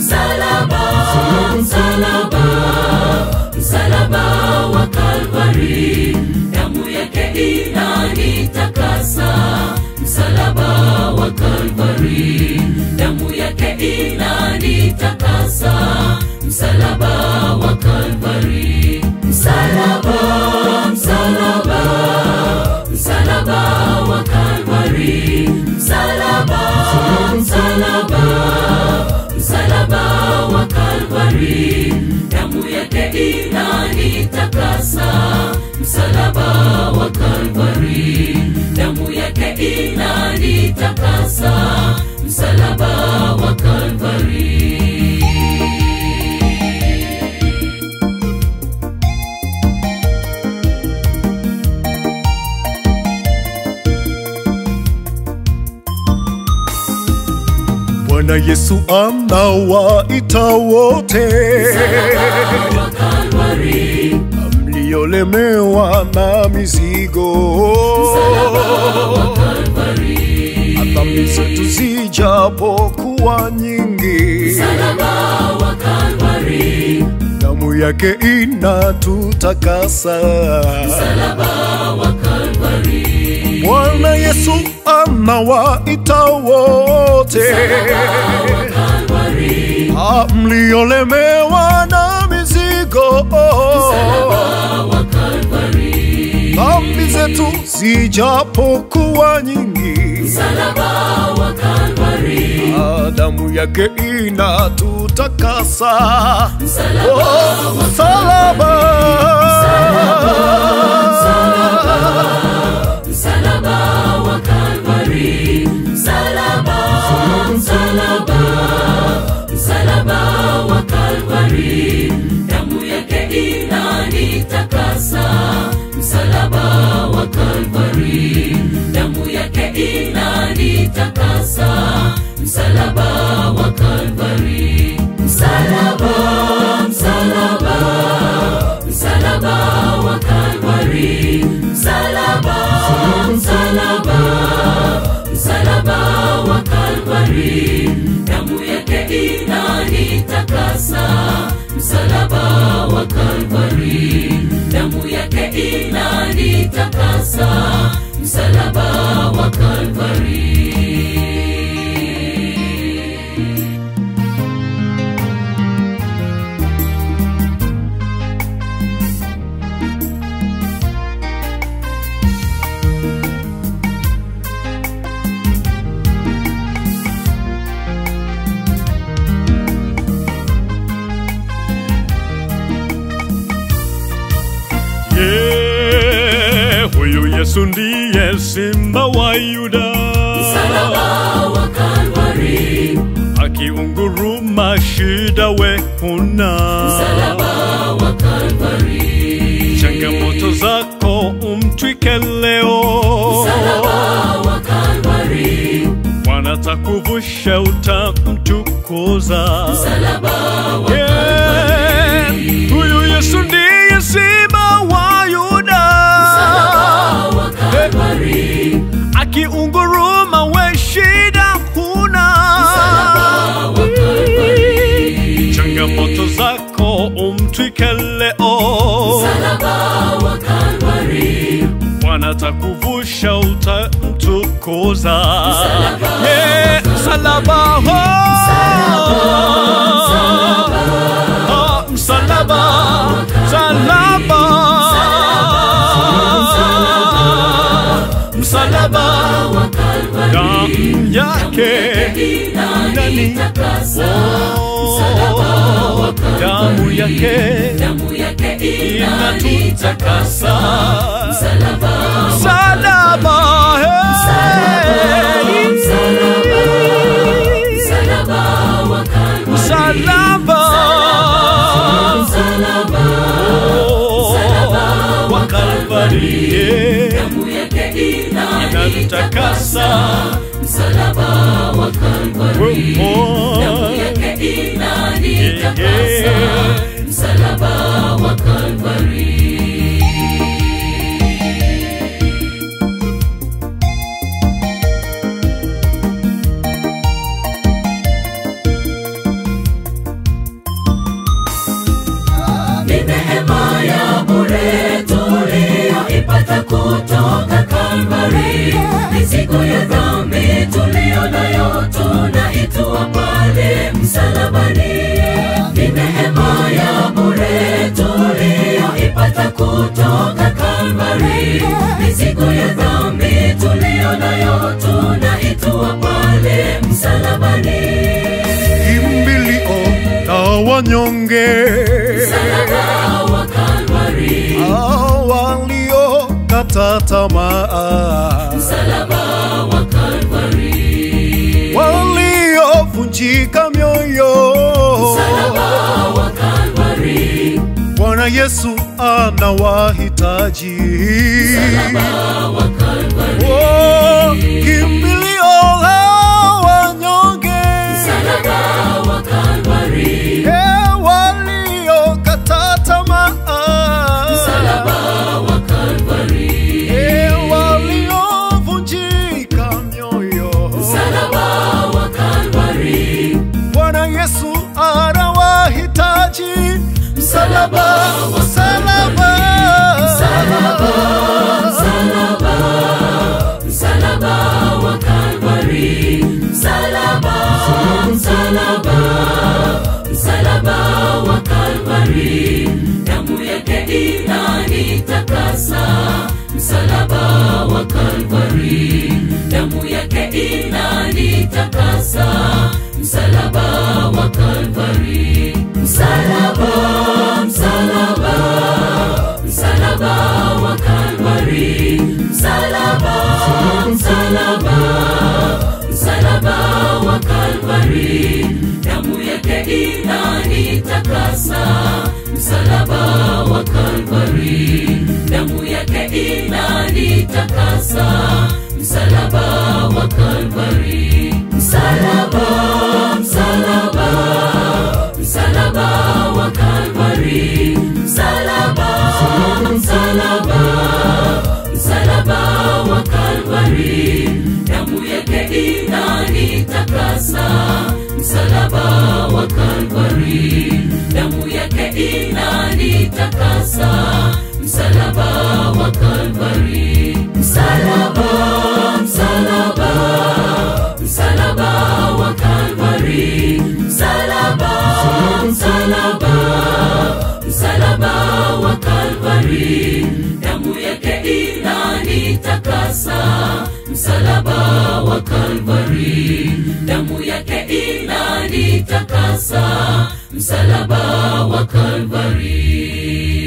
msalaba, msalaba, msalaba wa Kalvari, damu yake inanitakasa. Msalaba wa Kalvari, damu yake inanitakasa. Msalaba wa Kalvari, msalaba, msalaba, msalaba wa Kalvari, msalaba, msalaba, msalaba wa Kalvari, damu yake inanitakasa. Msalaba wa Kalvari, damu yake inanitakasa. Msalaba wa Kalvari. Bwana Yesu anawaita wote, Msalaba wa Kalvari, mliolemewa na mizigo. Msalaba wa Kalvari, dhambi zetu zijapokuwa nyingi. Msalaba wa Kalvari, damu yake inatutakasa. Msalaba wa Kalvari, Bwana Yesu anawaita wote, Msalaba wa Kalvari, mliolemewa na mizigo. Msalaba wa Kalvari, dhambi zetu zijapokuwa nyingi. Msalaba wa Kalvari, damu yake inatutakasa. Msalaba wa msalaba, msalaba wa Kalvari, msalaba, msalaba, msalaba wa Kalvari, damu yake inanitakasa. Msalaba wa Kalvari, damu yake inanitakasa. Msalaba wa Kalvari, msalaba, msalaba, msalaba wa Kalvari, msalaba, msalaba, msalaba wa Kalvari, damu yake inanitakasa. Msalaba wa Kalvari, damu yake inanitakasa. Msalaba wa Kalvari. Huyu Yesu ndiye Simba wa Yuda, Msalaba wa Kalvari, akiunguruma shida we huna. Msalaba wa Kalvari, changamoto zako umtwike leo. Msalaba wa Kalvari, Bwana atakuvusha utamtukuza. Msalaba wa Kalvari, huyu Yesu ndiye Simba wa Yuda, Msalaba wa Kalvari, akiunguruma we shida huna. Msalaba wa Kalvari, changamoto zako umtwike leo. Msalaba wa Kalvari, Bwana atakuvusha utamtukuza. Msalaba, msalaba, msalaba, msalaba wa Kalvari, damu yake inanitakasa. damu yake inatutakasa. Msalaba, msalaba, msalaba wa Kalvari, msalaba, msalaba wa Kalvari, damu yake inatutakasa. Msalaba wa Kalvari, damu yake inanitakasa. Msalaba wa Kalvari. mizigo ya dhambi tulio nayo tunaitua pale msalabani. Ni neema ya bure tuliyoipata kutoka Kalvari. Mizigo ya dhambi tulio nayo tunaitua pale msalabani. Kimbilio la wanyonge, Msalaba wa Kalvari. waliokata tamaa, Msalaba wa Kalvari. waliovunjika mioyo, Msalaba wa Kalvari. Bwana Yesu anawahitaji. Msalaba wa Kalvari. Oh, kimbilio la wanyonge, Msalaba wa Kalvari. waliokata tamaa, Msalaba wa Kalvari. waliovunjika mioyo, Msalaba wa Kalvari. Bwana Yesu anawahitaji. Msalaba, msalaba, Msalaba, msalaba, msalaba wa Kalvari. Msalaba, msalaba, msalaba wa Kalvari. Damu yake inanitakasa. Msalaba wa Kalvari. Damu yake inanitakasa. Msalaba wa Kalvari. Msalaba, msalaba, msalaba wa Kalvari. Msalaba, msalaba, msalaba wa Kalvari. Damu yake inanitakasa. Msalaba wa Kalvari. Damu yake inanitakasa. Msalaba wa Kalvari. Msalaba, msalaba, msalaba wa Kalvari. Msalaba, msalaba, msalaba wa Kalvari. Damu yake inanitakasa. Msalaba wa Kalvari. Damu yake inanitakasa. Msalaba wa Kalvari. Msalaba, msalaba, msalaba wa Kalvari. Msalaba, msalaba, msalaba wa Kalvari. Damu yake inanitakasa. Msalaba wa Kalvari. Damu yake inanitakasa. Msalaba wa Kalvari.